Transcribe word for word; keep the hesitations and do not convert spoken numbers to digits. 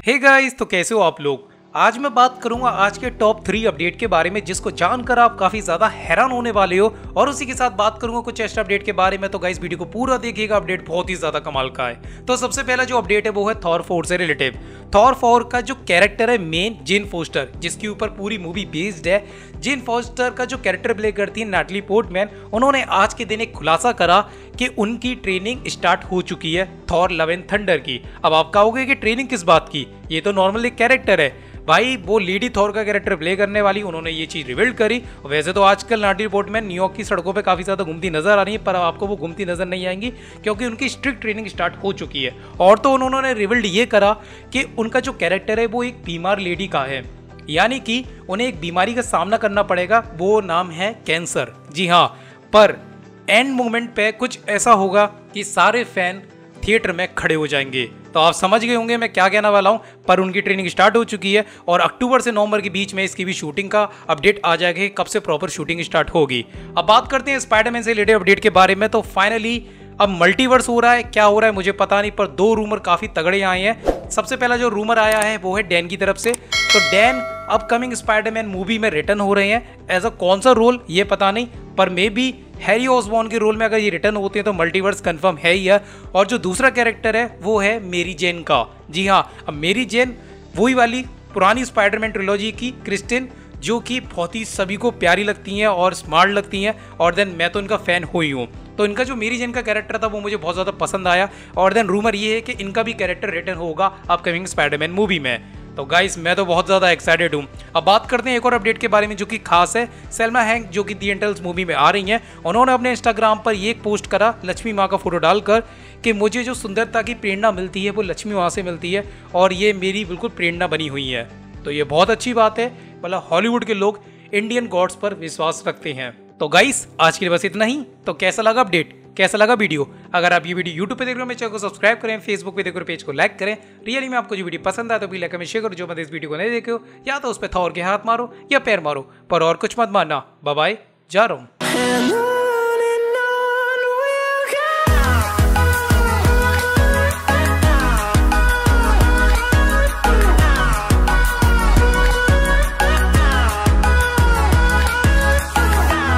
Hey guys, तो कैसे हो आप लोग। आज मैं बात करूंगा आज के टॉप थ्री अपडेट के बारे में जिसको जानकर आप काफी ज्यादा हैरान होने वाले हो, और उसी के साथ बात करूंगा कुछ एक्स्ट्रा अपडेट के बारे में। तो गाइस वीडियो को पूरा देखिएगा, अपडेट बहुत ही ज्यादा कमाल का है। तो सबसे पहला जो अपडेट है वो है थॉर फोर से रिलेटिव। थॉर फोर का जो कैरेक्टर है मेन जेन फोस्टर, जिसके ऊपर पूरी मूवी बेस्ड है, जेन फोस्टर का जो कैरेक्टर प्ले करती है नैटली पोर्टमैन, उन्होंने आज के दिन एक खुलासा करा कि उनकी ट्रेनिंग स्टार्ट हो चुकी है थॉर लव एंड थंडर की। अब आप कहोगे कि ट्रेनिंग किस बात की, ये तो नॉर्मल एक कैरेक्टर है भाई। वो लेडी थॉर का कैरेक्टर प्ले करने वाली उन्होंने ये चीज रिवील करी। वैसे तो आजकल नैटली पोर्टमैन न्यूयॉर्क की सड़कों पे काफी ज्यादा घूमती नजर आ रही है, पर आपको वो घूमती नजर नहीं आएंगी क्योंकि उनकी स्ट्रिक्ट ट्रेनिंग स्टार्ट हो चुकी है। और तो उन्होंने रिवील्ड ये करा कि उनका जो कैरेक्टर है वो एक बीमार लेडी का है, यानी कि उन्हें एक बीमारी का सामना करना पड़ेगा, वो नाम है कैंसर। जी हाँ, पर एंड मोमेंट पे कुछ ऐसा होगा कि सारे फैन थिएटर में खड़े हो जाएंगे। तो आप समझ गए होंगे मैं क्या कहना वाला हूं। पर उनकी ट्रेनिंग स्टार्ट हो चुकी है और अक्टूबर से नवंबर के बीच में इसकी भी शूटिंग का अपडेट आ जाएगा, कब से प्रॉपर शूटिंग स्टार्ट होगी। अब बात करते हैं स्पाइडरमैन से रिलेटेड अपडेट के बारे में। तो फाइनली अब मल्टीवर्स हो रहा है, क्या हो रहा है मुझे पता नहीं, पर दो रूमर काफी तगड़े आए हैं। सबसे पहला जो रूमर आया है वो है डैन की तरफ से। तो डैन अपकमिंग स्पाइडरमैन मूवी में रिटर्न हो रहे हैं। एज अ कौन सा रोल ये पता नहीं, पर मे बी हैरी ऑसबॉर्न के रोल में अगर ये रिटर्न होते हैं तो मल्टीवर्स कंफर्म है ही है। और जो दूसरा कैरेक्टर है वो है मेरी जेन का। जी हाँ, अब मेरी जेन वही वाली पुरानी स्पाइडरमैन ट्रिलॉजी की क्रिस्टिन, जो कि बहुत ही सभी को प्यारी लगती हैं और स्मार्ट लगती हैं, और देन मैं तो इनका फैन हुई हूँ। तो इनका जो मेरी जेन का कैरेक्टर था वो मुझे बहुत ज़्यादा पसंद आया। और देन रूमर ये है कि इनका भी कैरेक्टर रिटर्न होगा अपकमिंग स्पाइडरमैन मूवी में। तो गाइस मैं तो बहुत ज़्यादा एक्साइटेड हूँ। अब बात करते हैं एक और अपडेट के बारे में जो कि खास है। सेल्मा हैंक जो कि दी एंटल्स मूवी में आ रही हैं, उन्होंने अपने इंस्टाग्राम पर ये एक पोस्ट करा लक्ष्मी माँ का फोटो डालकर कि मुझे जो सुंदरता की प्रेरणा मिलती है वो लक्ष्मी माँ से मिलती है, और ये मेरी बिल्कुल प्रेरणा बनी हुई है। तो ये बहुत अच्छी बात है, मतलब हॉलीवुड के लोग इंडियन गॉड्स पर विश्वास रखते हैं। तो गाइस आज के लिए बस इतना ही। तो कैसा लगा अपडेट, कैसा लगा वीडियो? अगर आप ये वीडियो यूट्यूब पे देख रहे हो मेरे चैनल को सब्सक्राइब करें, फेसबुक पे देख रहे हो पेज को लाइक करें। रियली में आपको जो वीडियो पसंद आए तो भी लाइक कमेंट शेयर करो। जो मत इस वीडियो को नहीं देखे हो या तो उस पर थॉर के हाथ मारो या पैर मारो, पर और कुछ मत मारना। बाय बाय, जा रहा हूँ।